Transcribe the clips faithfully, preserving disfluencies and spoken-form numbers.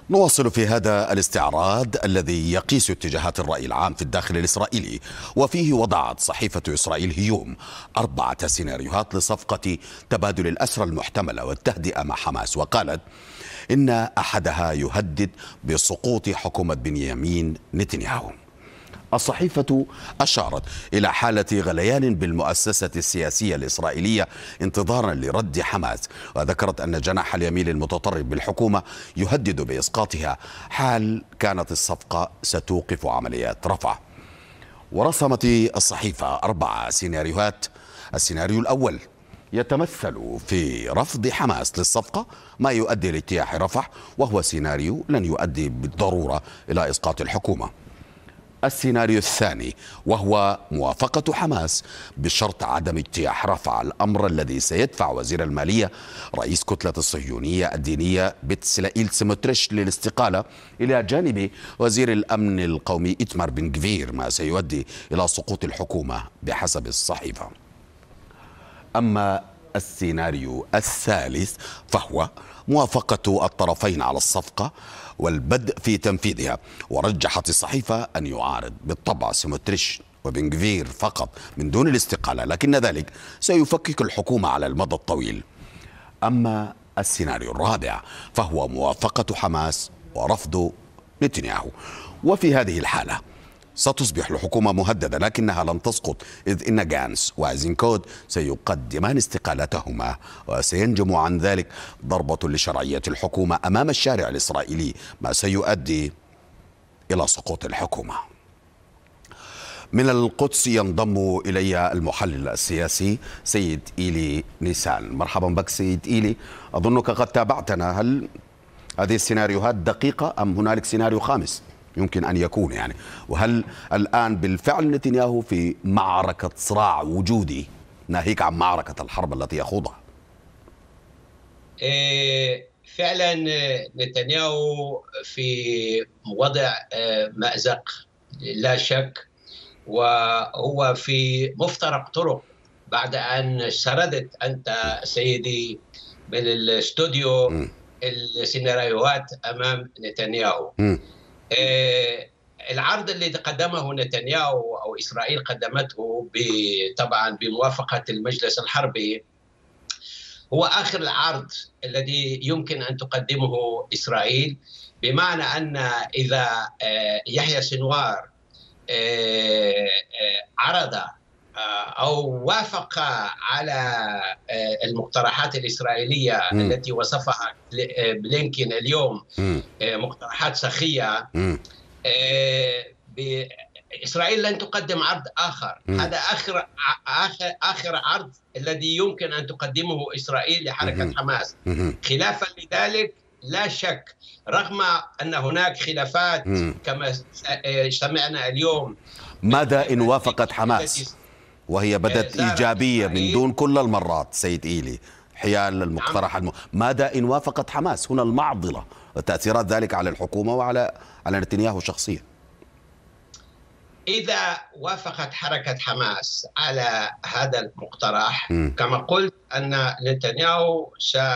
نواصل في هذا الاستعراض الذي يقيس اتجاهات الرأي العام في الداخل الإسرائيلي، وفيه وضعت صحيفة إسرائيل هيوم أربعة سيناريوهات لصفقة تبادل الأسرى المحتملة والتهدئة مع حماس، وقالت إن أحدها يهدد بسقوط حكومة بنيامين نتنياهو. الصحيفة أشارت إلى حالة غليان بالمؤسسة السياسية الإسرائيلية انتظارا لرد حماس، وذكرت أن جناح اليمين المتطرف بالحكومة يهدد بإسقاطها حال كانت الصفقة ستوقف عمليات رفح. ورسمت الصحيفة أربع سيناريوهات. السيناريو الأول يتمثل في رفض حماس للصفقة، ما يؤدي لاجتياح رفح، وهو سيناريو لن يؤدي بالضرورة إلى إسقاط الحكومة. السيناريو الثاني وهو موافقة حماس بشرط عدم اجتياح رفح، الأمر الذي سيدفع وزير المالية رئيس كتلة الصهيونية الدينية بتسلائيل سموتريش للاستقالة إلى جانب وزير الأمن القومي إيتمار بن غفير، ما سيؤدي إلى سقوط الحكومة بحسب الصحيفة. أما السيناريو الثالث فهو موافقة الطرفين على الصفقة والبدء في تنفيذها، ورجحت الصحيفة أن يعارض بالطبع سموتريش وبن غفير فقط من دون الاستقالة، لكن ذلك سيفكك الحكومة على المدى الطويل. أما السيناريو الرابع فهو موافقة حماس ورفض نتنياهو، وفي هذه الحالة ستصبح الحكومة مهددة لكنها لن تسقط، إذ إن جانس وأيزنكوت سيقدمان استقالتهما، وسينجم عن ذلك ضربة لشرعية الحكومة أمام الشارع الإسرائيلي، ما سيؤدي إلى سقوط الحكومة. من القدس ينضم إلي المحلل السياسي سيد إيلي نيسان. مرحبا بك سيد إيلي، أظنك قد تابعتنا. هل هذه السيناريوهات دقيقة أم هنالك سيناريو خامس يمكن أن يكون يعني؟ وهل الآن بالفعل نتنياهو في معركة صراع وجودي ناهيك عن معركة الحرب التي يخوضها؟ فعلا نتنياهو في وضع مأزق لا شك، وهو في مفترق طرق بعد أن سردت أنت سيدي من الاستوديو م. السيناريوهات أمام نتنياهو. م. العرض الذي قدمه نتنياهو أو إسرائيل قدمته طبعا بموافقة المجلس الحربي هو آخر العرض الذي يمكن أن تقدمه إسرائيل، بمعنى أن إذا يحيى سنوار عرض أو وافق على المقترحات الإسرائيلية م. التي وصفها بلينكين اليوم م. مقترحات سخية، إسرائيل لن تقدم عرض آخر. م. هذا آخر آخر آخر عرض الذي يمكن أن تقدمه إسرائيل لحركة م. حماس. م. خلافا لذلك لا شك، رغم أن هناك خلافات م. كما سمعنا اليوم، ماذا إن وافقت حماس وهي بدت إيجابية من دون كل المرات سيد إيلي حيال المقترح الم... ماذا إن وافقت حماس؟ هنا المعضلة وتأثيرات ذلك على الحكومة وعلى على نتنياهو شخصيا. إذا وافقت حركة حماس على هذا المقترح م. كما قلت أن نتنياهو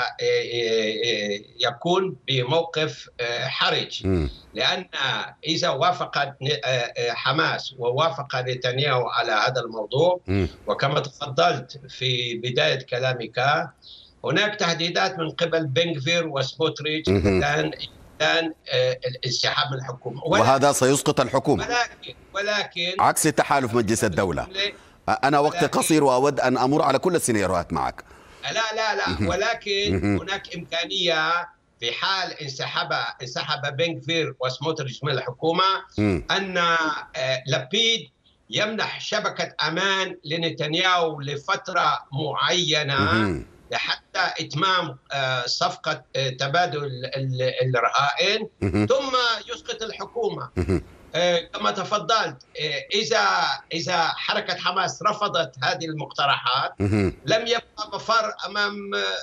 سيكون بموقف حرج، م. لأن إذا وافقت حماس ووافق نتنياهو على هذا الموضوع م. وكما تفضلت في بداية كلامك هناك تهديدات من قبل بن غفير وسموتريتش الآن الان الانسحاب من الحكومه، وهذا سيسقط الحكومه. ولكن ولكن عكس التحالف مجلس الدوله. انا وقت قصير واود ان امر على كل السيناريوهات معك. لا لا لا ولكن هناك امكانيه في حال انسحب انسحب بن غفير وسموتريتش من الحكومه ان لبيد يمنح شبكه امان لنتنياهو لفتره معينه حتى إتمام صفقة تبادل الرهائن ثم يسقط الحكومة. كما تفضلت، إذا إذا حركة حماس رفضت هذه المقترحات لم يبقى مفر أمام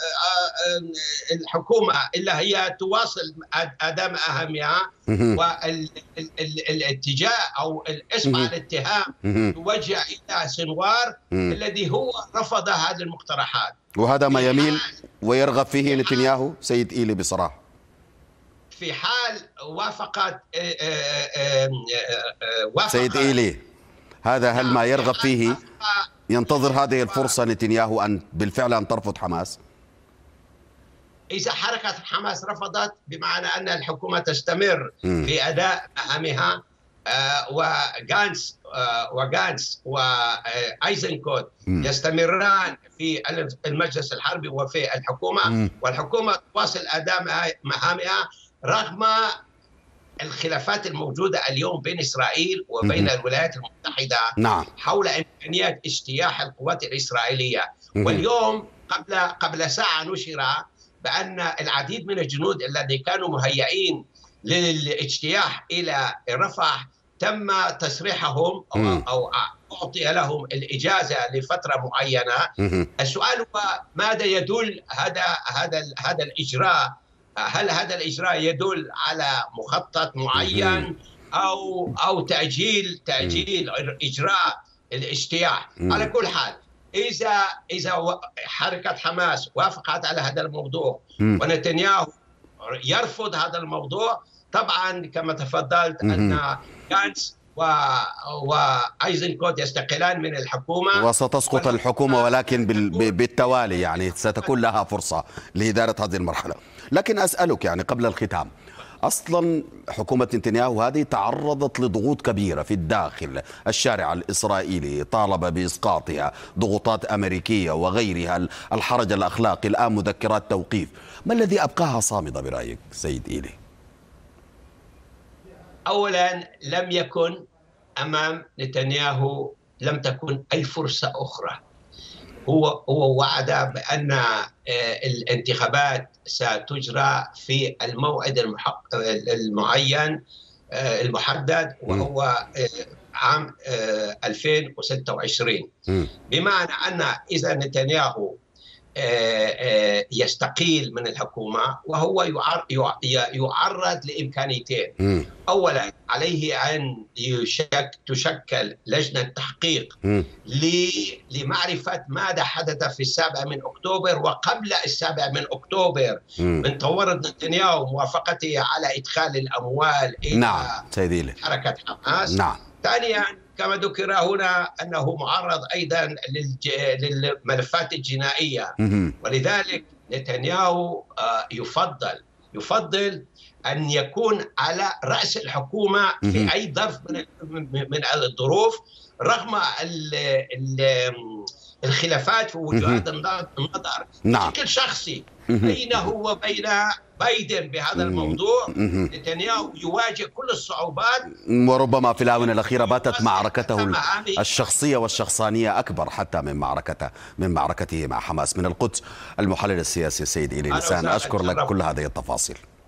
الحكومة إلا هي تواصل أدام أهمها، والاتجاه أو الاسم على الاتهام توجه إلى سنوار الذي هو رفض هذه المقترحات، وهذا ما يميل ويرغب فيه نتنياهو سيد إيلي بصراحة. في حال وافقت وافق سيد إيلي، هذا هل ما يرغب فيه ينتظر هذه الفرصة نتنياهو أن بالفعل أن ترفض حماس؟ إذا حركة حماس رفضت بمعنى أن الحكومة تستمر م. في أداء مهامها، وغانس وغانس وأيزنكوت يستمران في المجلس الحربي وفي الحكومة م. والحكومة تواصل أداء مهامها رغم الخلافات الموجودة اليوم بين إسرائيل وبين م. الولايات المتحدة نعم. حول إمكانيات اجتياح القوات الإسرائيلية. م. واليوم قبل قبل ساعة نشر بأن العديد من الجنود الذين كانوا مهيئين للاجتياح إلى رفح تم تسريحهم أو, أو أعطي لهم الإجازة لفترة معينة. م. السؤال هو ماذا يدل هذا هذا هذا الإجراء؟ هل هذا الإجراء يدل على مخطط معين أو أو تأجيل تأجيل إجراء الاجتياح؟ على كل حال، إذا إذا حركة حماس وافقت على هذا الموضوع ونتنياهو يرفض هذا الموضوع، طبعا كما تفضلت أن غانتس وأيزنكوت يستقلان من الحكومة وستسقط الحكومة، ولكن بالتوالي يعني ستكون لها فرصة لإدارة هذه المرحلة. لكن أسألك يعني قبل الختام، أصلا حكومة نتنياهو هذه تعرضت لضغوط كبيرة في الداخل، الشارع الإسرائيلي طالب بإسقاطها، ضغوطات أمريكية وغيرها، الحرج الأخلاقي، الآن مذكرات توقيف. ما الذي أبقاها صامدة برأيك سيد إيلي؟ أولا، لم يكن أمام نتنياهو لم تكن أي فرصة أخرى. هو هو وعد بأن الانتخابات ستجرى في الموعد المعين المحدد، وهو عام ألفين وستة وعشرين، بمعنى أن إذا نتنياهو يستقيل من الحكومة وهو يعرض لإمكانيتين. أولا، عليه أن يشك تشكل لجنة تحقيق لمعرفة ماذا حدث في السابع من أكتوبر وقبل السابع من أكتوبر من تورط نتنياهو موافقته على إدخال الأموال إلى نعم سيدي حركة حماس. نعم. ثانيا، كما ذكر هنا أنه معرض أيضا للملفات الجنائية، ولذلك نتنياهو يفضل يفضل أن يكون على رأس الحكومة في أي ظرف من من الظروف، رغم الخلافات ووجهات النظر بشكل شخصي بينه وبين بايدن بهذا الموضوع. نتنياهو يواجه كل الصعوبات، وربما في الآونة الأخيرة باتت معركته الشخصية والشخصانية أكبر حتى من معركته من معركته مع حماس. من القدس المحلل السياسي السيد إيلي لسان، أشكر لك كل هذه التفاصيل.